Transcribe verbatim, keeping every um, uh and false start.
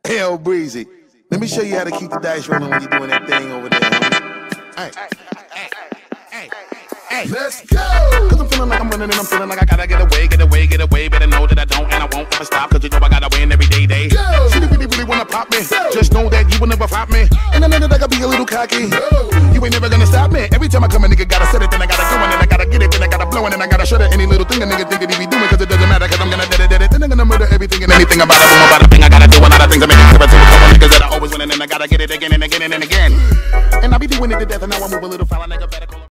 Hell breezy. Let me show you how to keep the dice rolling when you're doing that thing over there, homie. Hey, hey, hey, hey, let's go! Cause I'm feeling like I'm running and I'm feeling like I gotta get away, get away, get away. Better know that I don't and I won't ever stop. Cause you know I gotta win every day, day. Go! She really, really wanna pop me. Go! Just know that you will never flop me. And I know that I gotta be a little cocky. Go! You ain't never gonna stop me. Every time I come a nigga gotta set it, then I gotta go and then I gotta get it, then I gotta blow and then I gotta shut it. Any little thing a nigga think that he be doing, cause it doesn't matter, cause I'm gonna dead it, dead it. Then I'm gonna murder everything and anything about it. Boom, about a thing I gotta do a lot of things. I make it clear to a couple niggas that I always win and then I gotta get it again and again and again. And I be doing it to death and now I move a little foul, nigga better call